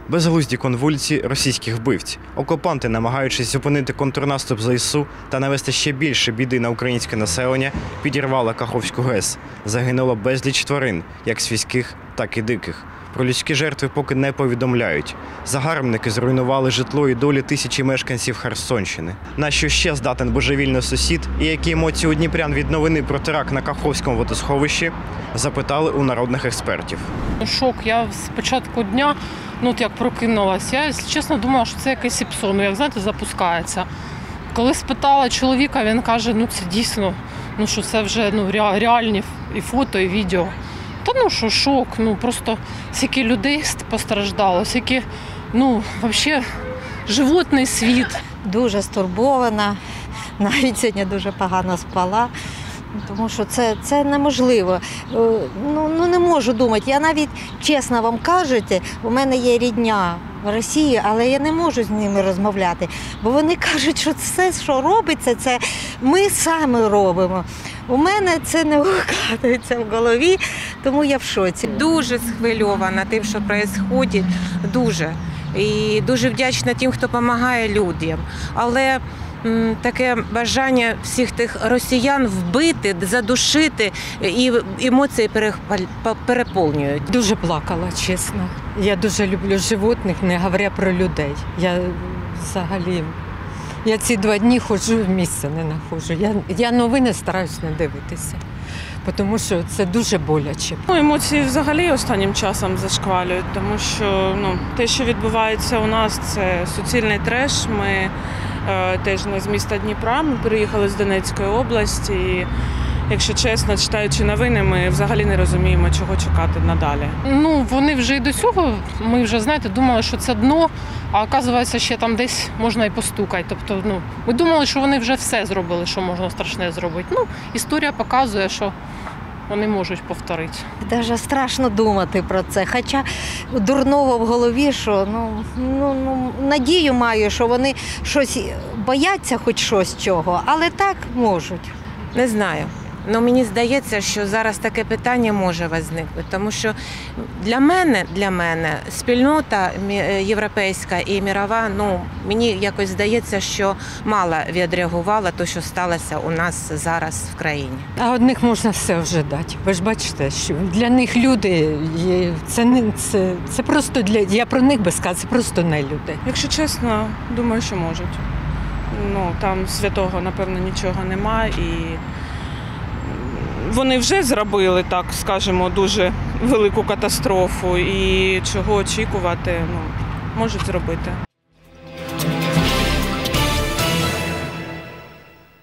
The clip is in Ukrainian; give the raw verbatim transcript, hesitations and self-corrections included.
Безглузді конвульсії російських вбивць. Окупанти, намагаючись зупинити контрнаступ ЗСУ та навести ще більше біди на українське населення, підірвали Каховську ГЕС. Загинуло безліч тварин, як свійських, так і диких. Про людські жертви поки не повідомляють. Загарбники зруйнували житло і долі тисячі мешканців Херсонщини. На що ще здатен божевільний сусід і які емоції у дніпрян від новини про теракт на Каховському водосховищі, запитали у народних експертів. Шок. Я з початку дня, ну от як прокинулася, я, якщо чесно, думала, що це якийсь сіпсон, як, знаєте, запускається. Коли спитала чоловіка, він каже, ну це дійсно, ну що це вже ну, реальні і фото, і відео. Та ну що, шок, ну просто скільки людей постраждало, скільки, ну, взагалі, животний світ. Дуже стурбована, навіть сьогодні дуже погано спала, тому що це, це неможливо. Ну, ну не можу думати, я навіть, чесно вам кажете, у мене є рідня в Росії, але я не можу з ними розмовляти, бо вони кажуть, що все, що робиться, це ми самі робимо. У мене це не укладається в голові, тому я в шоці. Дуже схвильована тим, що відбувається, дуже. І дуже вдячна тим, хто допомагає людям. Але м, таке бажання всіх тих росіян вбити, задушити, і емоції переповнюють. Дуже плакала, чесно. Я дуже люблю животних, не говоря про людей. Я взагалі... Я ці два дні ходжу, місця не знаходжу. Я, я новини стараюсь не дивитися, тому що це дуже боляче. Ну, емоції взагалі останнім часом зашквалюють, тому що ну, те, що відбувається у нас, це суцільний треш. Ми е, теж не з міста Дніпра, ми переїхали з Донецької області. І, якщо чесно, читаючи новини, ми взагалі не розуміємо, чого чекати надалі. Ну, вони вже і до цього, ми вже, знаєте, думали, що це дно, а оказується, ще там десь можна і постукати. Тобто, ну, ми думали, що вони вже все зробили, що можна страшне зробити. Ну, історія показує, що вони можуть повторити. Навіть страшно думати про це, хоча дурного в голові, що ну, ну, ну, надію маю, що вони щось бояться, хоч щось чого, але так можуть. Не знаю. Ну, мені здається, що зараз таке питання може виникнути, тому що для мене, для мене спільнота європейська і мірова, ну, мені якось здається, що мало відреагувала те, що сталося у нас зараз в країні. А одних можна все вже дати. Ви ж бачите, що для них люди, це, не, це, це просто для, я про них би сказала, це просто не люди. Якщо чесно, думаю, що можуть. Ну, там святого, напевно, нічого нема і вони вже зробили, так скажемо, дуже велику катастрофу і чого очікувати, ну, можуть зробити.